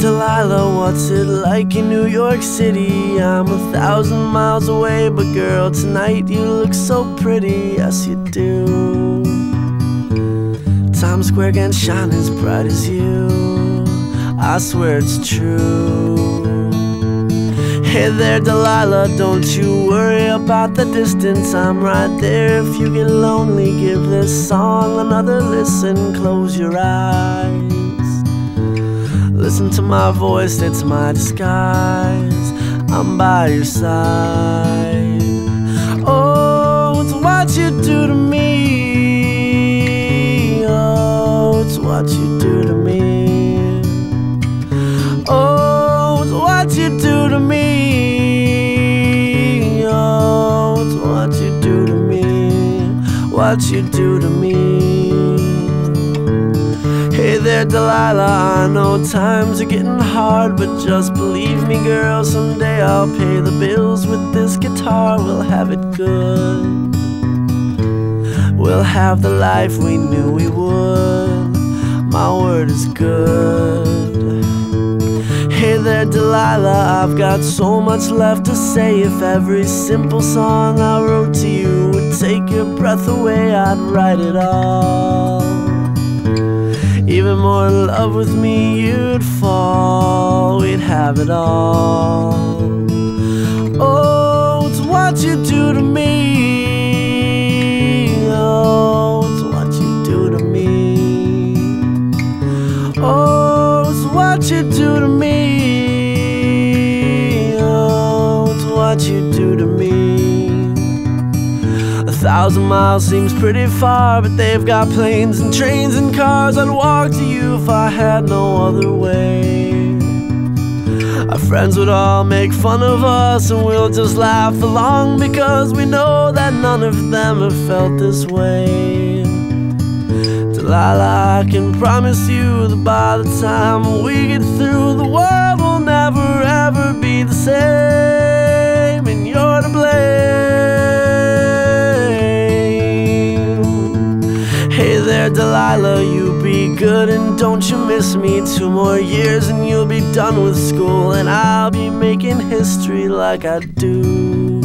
Delilah, what's it like in New York City? I'm 1,000 miles away, but girl, tonight you look so pretty, yes you do. Times Square can't shine as bright as you, I swear it's true. Hey there, Delilah, don't you worry about the distance, I'm right there. If you get lonely, give this song another listen. Close your eyes, listen to my voice, it's my disguise. I'm by your side. Oh, it's what you do to me. Oh, it's what you do to me. Oh, it's what you do to me. Oh, it's what you do to me. What you do to me. Hey there, Delilah, I know times are getting hard, but just believe me, girl, someday I'll pay the bills with this guitar. We'll have it good, we'll have the life we knew we would. My word is good. Hey there, Delilah, I've got so much left to say. If every simple song I wrote to you would take your breath away, I'd write it all. Even more in love with me you'd fall, we'd have it all. Oh, it's what you do to me. Oh, it's what you do to me. Oh, it's what you do to me. Oh, it's what you do to me. 1,000 miles seems pretty far, but they've got planes and trains and cars. I'd walk to you if I had no other way. Our friends would all make fun of us, and we'll just laugh along, because we know that none of them have felt this way. Delilah, I can promise you that by the time we get through, the world will never ever be the same, and you're to blame. Hey there, Delilah, you be good and don't you miss me. 2 more years and you'll be done with school, and I'll be making history like I do.